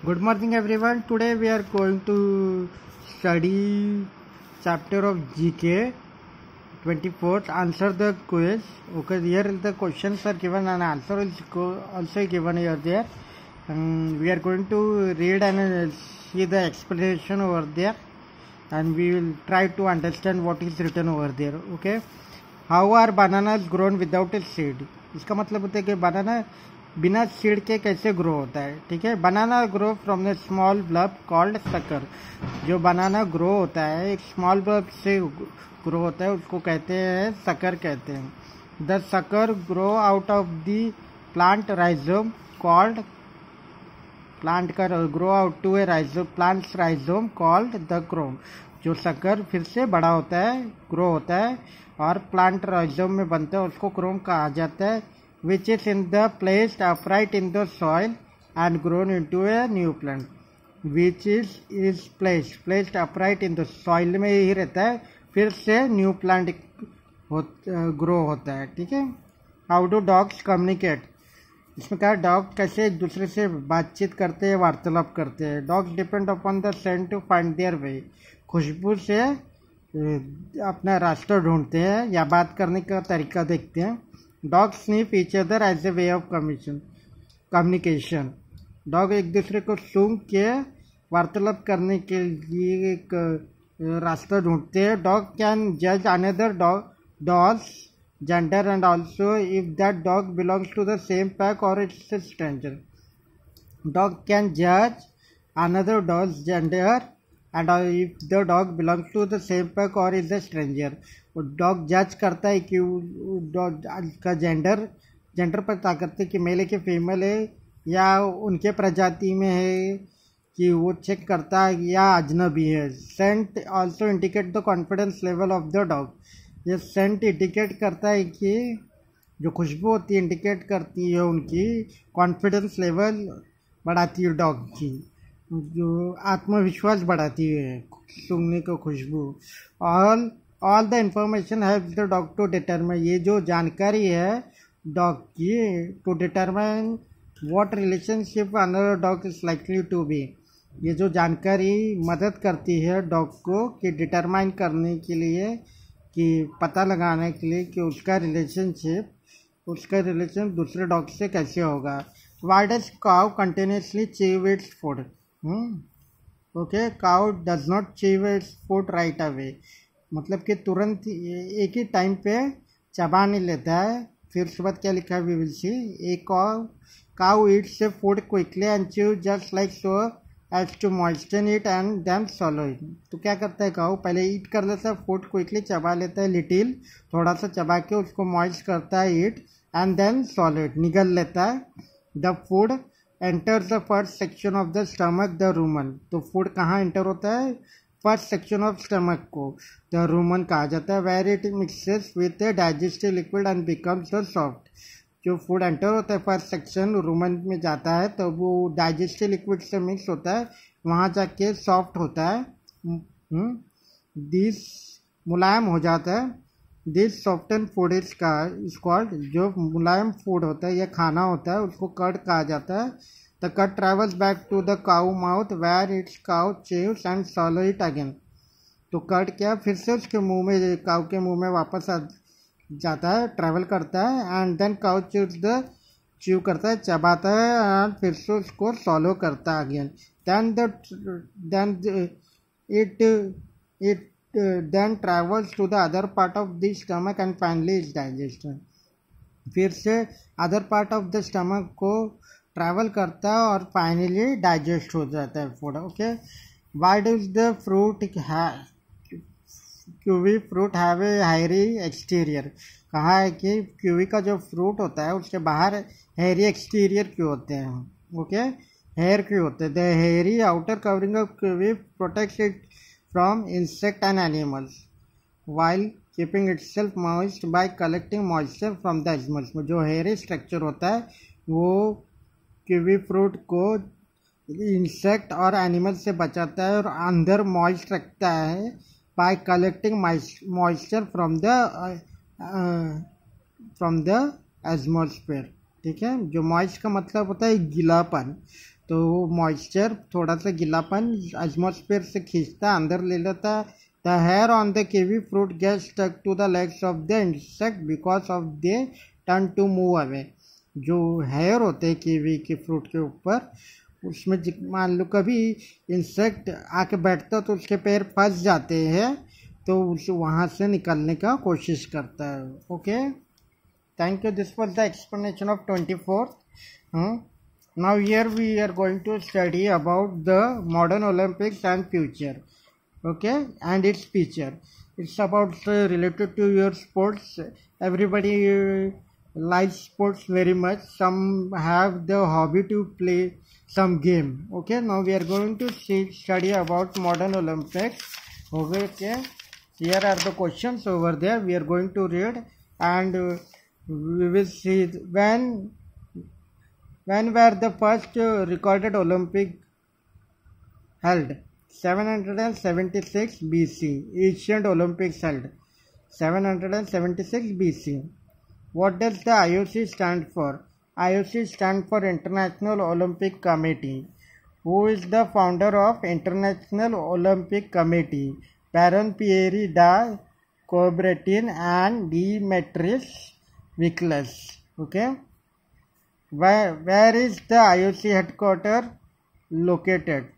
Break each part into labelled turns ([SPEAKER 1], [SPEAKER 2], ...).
[SPEAKER 1] Good morning, everyone. Today we are going to study chapter of GK 24th. Answer the quiz. Okay, here the questions are given and answer is also given here there. We are going to read and see the explanation over there, and we will try to understand what is written over there. Okay, how are bananas grown without a seed? इसका मतलब होता है कि बनाना बिना seed के कैसे grow होता है. ठीक है, banana grow from a small bulb called sucker. जो बनाना ग्रो होता है एक स्मॉल बल्ब से ग्रो होता है, उसको कहते हैं सकर कहते हैं. The sucker grow out of the plant rhizome called plant का grow out to a rhizome plants rhizome called the corm. जो सकर फिर से बड़ा होता है, ग्रो होता है और प्लांट राइजोम में बनता है, उसको क्रोम कहा जाता है. Which is in the placed upright in the soil and grown into a new plant. Which is placed upright in the soil में ही रहता है, फिर से न्यू प्लांट ग्रो होता है. ठीक है. How do dogs communicate? इसमें कहा डॉग कैसे एक दूसरे से बातचीत करते हैं, वार्तालाप करते हैं. Dogs depend upon the scent to find their way. खुशबू से अपना रास्ता ढूंढते हैं या बात करने का तरीका देखते हैं. Dog sniff each other as a way of communication. Dog एक दूसरे को सूंघ के वार्तालाप करने के लिए एक रास्ता ढूंढते हैं. डॉग कैन जज another dog's gender and also if that dog belongs to the same pack or it's a stranger. Dog can जज another dog's gender and if the dog belongs to the same pack or is a stranger. Dog जज करता है कि dog का gender पता करते कि mail है कि फीमेल है या उनके प्रजाति में है, कि वो चेक करता है या अजनबी है. Scent also indicate the confidence level of the dog. ये सेंट इंडिकेट करता है कि जो खुशबू होती है इंडिकेट करती है उनकी कॉन्फिडेंस लेवल बढ़ाती है, डॉग की जो आत्मविश्वास बढ़ाती है सूंघने को खुशबू. All the information helps the dog to determine. ये जो जानकारी है डॉग की to determine what relationship another dog is likely to be. ये जो जानकारी मदद करती है डॉग को कि डिटरमाइन करने के लिए, कि पता लगाने के लिए कि उसका रिलेशन दूसरे डॉग से कैसे होगा. Why does cow continuously chew its food? Okay, cow does not chew its food right away. मतलब कि तुरंत एक ही टाइम पे चबा नहीं लेता है. फिर उसके बाद क्या लिखा है वी विल सी. एक cow eats a food quickly and chew just like so as to moisten it and then swallow it. तो क्या करता है काउ, पहले ईट कर लेता है फूड क्विकली, चबा लेता है लिटिल, थोड़ा सा चबा के उसको मॉइस्ट करता है eat and then swallow it, निगल लेता है. The food enters the first section of the stomach the rumen. तो फूड कहाँ एंटर होता है? फर्स्ट सेक्शन ऑफ स्टमक को द रूमन कहा जाता है. Where it mixes with a digestive liquid and becomes the soft. जो फूड एंटर होता है फर्स्ट सेक्शन रूमन में जाता है तो वो डाइजेस्टिव लिक्विड से मिक्स होता है, वहाँ जाके सॉफ्ट होता है, दिस मुलायम हो जाता है. This soften food is called. जो मुलायम फूड होता है या खाना होता है उसको कर्ड कहा जाता है. The curd travels back to the cow mouth where its cow chews and swallow it again. तो कर्ड क्या फिर से उसके मुंह में, काऊ के मुंह में वापस आ जाता है, ट्रैवल करता है. एंड देन काऊ च्यू करता है, चबाता है एंड फिर से उसको सॉलो करता है again. Then travels to the other part of the stomach and finally is digested. फिर से other part of the stomach को ट्रैवल करता है और फाइनली डाइजेस्ट हो जाता है food. Okay, why does the fruit kiwi fruit have a hairy exterior? कहा है कि क्यूवी का जो फ्रूट होता है उसके बाहर हेयरी एक्सटीरियर क्यों होते हैं? ओके, हेयर क्यों होते हैं? The hairy outer covering of kiwi protects it from insect and animals while keeping itself moist by collecting moisture from the animals. जो हेयरी स्ट्रक्चर होता है वो कीवी फ्रूट को इंसेक्ट और एनिमल से बचाता है और अंदर मॉइस्ट रखता है by collecting moisture from the atmosphere. ठीक है, जो मॉइस्ट का मतलब होता है गीलापन. तो मॉइस्चर थोड़ा सा गीलापन एटमॉस्फेयर से खींचता अंदर ले लेता. The hair on the kiwi fruit get stuck to the legs of the insect because of they turn to move away. जो हेयर होते हैं कीवी के फ्रूट के ऊपर, उसमें मान लो कभी इंसेक्ट आके बैठता तो उसके पैर फंस जाते हैं, तो उस वहाँ से निकलने का कोशिश करता है. Okay, thank you. This was the explanation of 24th. Now here we are going to study about the modern Olympics and future. Okay, and its future. It's about related to your sports. Everybody likes sports very much. Some have the hobby to play some game. Okay, now we are going to study about modern Olympics. Okay, here are the questions over there. We are going to read, and we will see when were the first recorded Olympic held. 776 BC. Ancient Olympics held. 776 BC. What does the IOC stand for? IOC stands for International Olympic Committee. Who is the founder of International Olympic Committee? Baron Pierre de Coubertin and Demetrius Nicholas. Okay. Where is the IOC headquarters located?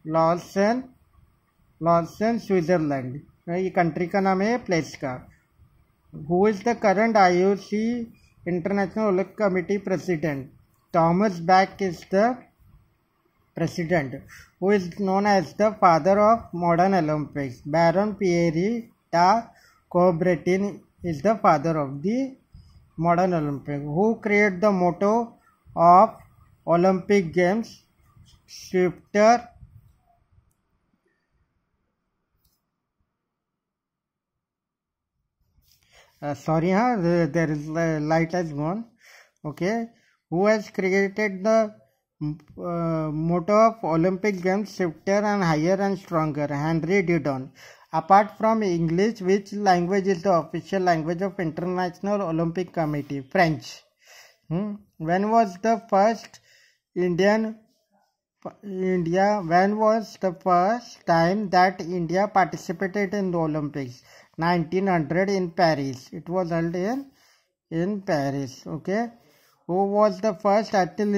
[SPEAKER 1] Lausanne Switzerland. ये country का नाम है, place का. Who is the current IOC international Olympic committee president? Thomas Bach is the president. Who is known as the father of modern Olympics? Baron Pierre de Coubertin is the father of the modern Olympic. Who create the motto of Olympic games? Swifter. Sorry, there is light has gone. Okay, who has created the motto of Olympic Games? Swifter and higher and stronger. Henry Didon. Apart from English, which language is the official language of International Olympic Committee? French. When was the first when was the first time that India participated in the Olympics? 1900 in Paris. It was held in Paris. Okay. Who was the first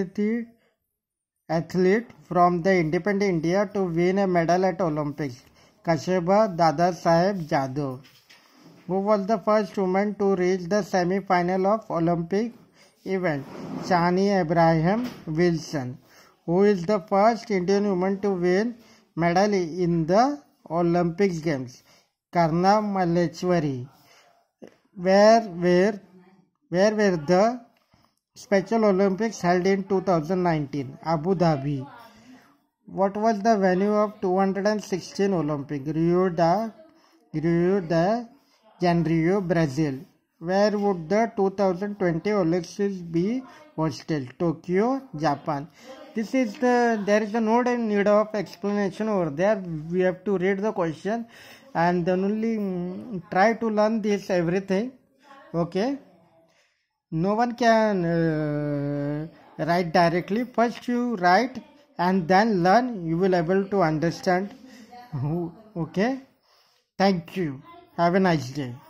[SPEAKER 1] athlete from the independent India to win a medal at Olympics? Kasturba Dada Saheb Jadhav. Who was the first woman to reach the semi-final of Olympic event? Shani Abraham Wilson. Who is the first Indian woman to win medal in the Olympic Games? Karna Maleshwari. Where were the Special Olympics held in 2019? Abu Dhabi. What was the venue of 216 Olympic? Rio de Janeiro, Brazil. Where would the 2020 Olympics be hosted? Tokyo, Japan. There is no need of explanation over there. We have to read the question and then only try to learn this everything. Okay, no one can write directly. First you write and then learn, you will able to understand. Okay, thank you. Have a nice day.